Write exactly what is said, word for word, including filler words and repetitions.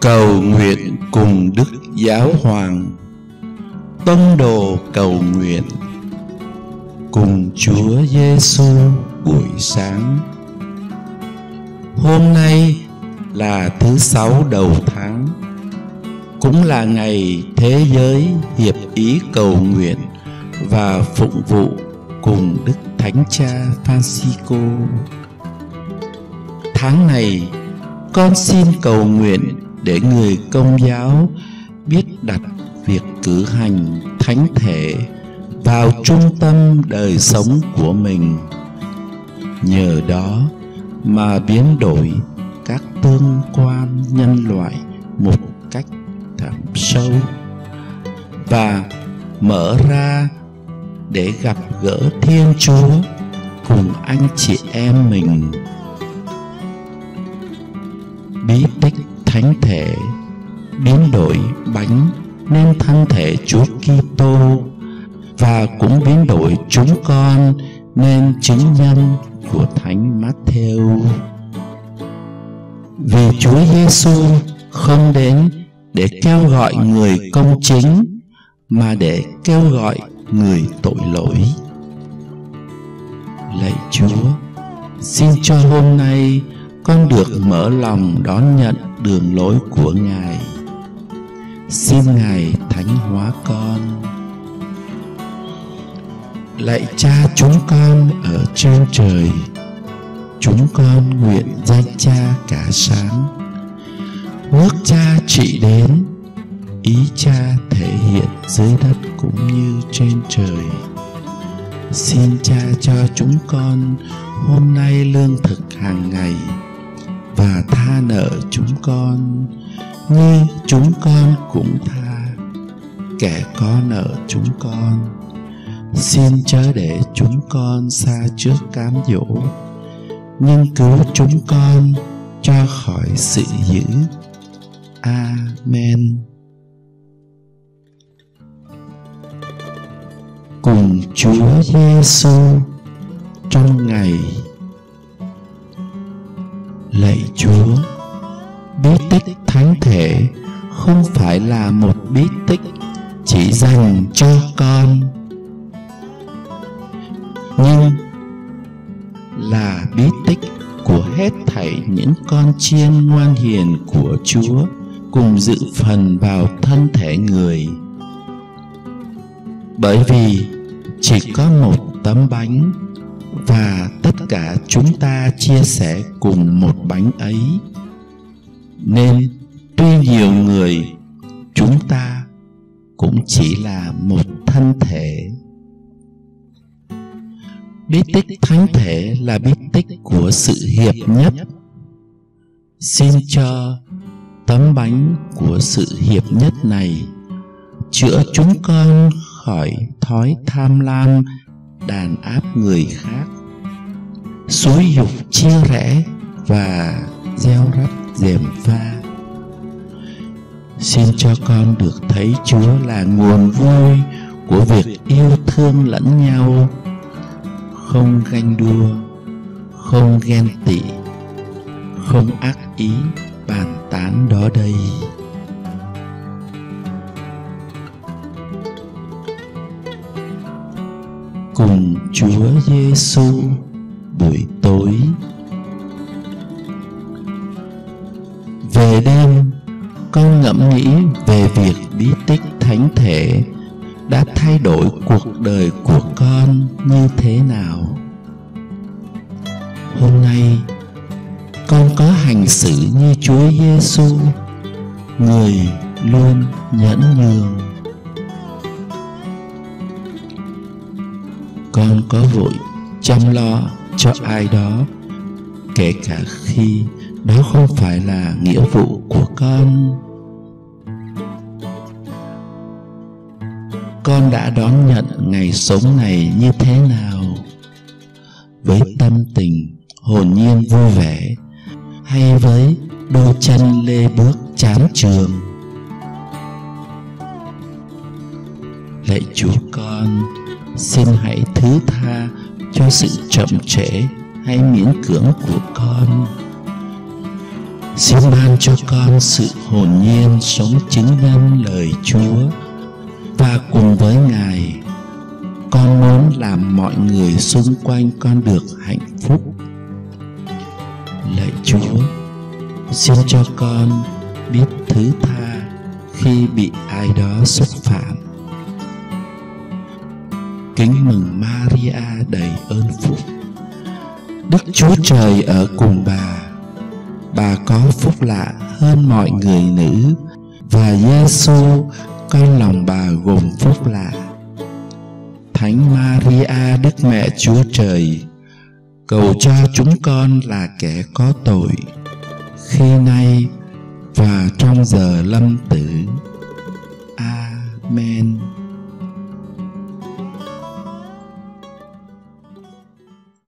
Cầu nguyện cùng Đức Giáo Hoàng. Tông đồ cầu nguyện cùng Chúa Giêsu buổi sáng. Hôm nay là thứ sáu đầu tháng, cũng là ngày thế giới hiệp ý cầu nguyện và phụng vụ cùng Đức Thánh Cha Francisco. Tháng này, con xin cầu nguyện để người Công giáo biết đặt việc cử hành thánh thể vào trung tâm đời sống của mình, nhờ đó mà biến đổi các tương quan nhân loại một cách thẳm sâu và mở ra để gặp gỡ Thiên Chúa cùng anh chị em mình. Bí tích thánh thể biến đổi bánh nên thân thể Chúa Kitô, và cũng biến đổi chúng con nên chứng nhân của Thánh Matthew. Vì Chúa Giêsu không đến để kêu gọi người công chính, mà để kêu gọi người tội lỗi. Lạy Chúa, xin cho hôm nay con được mở lòng đón nhận đường lối của Ngài. Xin Ngài thánh hóa con. Lạy Cha chúng con ở trên trời, chúng con nguyện danh Cha cả sáng. Nước Cha trị đến, ý Cha thể hiện dưới đất cũng như trên trời. Xin Cha cho chúng con hôm nay lương thực hàng ngày, và tha nợ chúng con như chúng con cũng tha kẻ có nợ chúng con. Xin chớ để chúng con xa trước cám dỗ, nhưng cứu chúng con cho khỏi sự dữ. Amen. Cùng Chúa Giêsu trong ngày. Lạy Chúa, bí tích thánh thể không phải là một bí tích chỉ dành cho con, nhưng là bí tích của hết thảy những con chiên ngoan hiền của Chúa cùng dự phần vào thân thể người. Bởi vì chỉ có một tấm bánh, và tất cả chúng ta chia sẻ cùng một bánh ấy, nên tuy nhiều người, chúng ta cũng chỉ là một thân thể. Bí tích thánh thể là bí tích của sự hiệp nhất. Xin cho tấm bánh của sự hiệp nhất này chữa chúng con khỏi thói tham lam đàn áp người khác, xúi dục chia rẽ và gieo rắc gièm pha. Xin cho con được thấy Chúa là nguồn vui của việc yêu thương lẫn nhau, không ganh đua, không ghen tị, không ác ý bàn tán đó đây. Cùng Chúa Giêsu buổi tối. Về đêm, con ngẫm nghĩ về việc bí tích thánh thể đã thay đổi cuộc đời của con như thế nào. Hôm nay, con có hành xử như Chúa Giêsu, người luôn nhẫn nhường. Con có vội chăm lo cho ai đó, kể cả khi đó không phải là nghĩa vụ của con. Con đã đón nhận ngày sống này như thế nào? Với tâm tình hồn nhiên vui vẻ, hay với đôi chân lê bước chán chường? Lạy Chúa con, xin hãy thứ tha cho sự chậm trễ hay miễn cưỡng của con. Xin ban cho con sự hồn nhiên sống chứng nhân lời Chúa, và cùng với Ngài, con muốn làm mọi người xung quanh con được hạnh phúc. Lạy Chúa, xin cho con biết thứ tha khi bị ai đó xúc phạm. Kính mừng Maria đầy ơn phúc, Đức Chúa Trời ở cùng bà. Bà có phúc lạ hơn mọi người nữ, và Giêsu con lòng bà gồm phúc lạ. Thánh Maria Đức Mẹ Chúa Trời, cầu cho chúng con là kẻ có tội, khi nay và trong giờ lâm tử. Amen.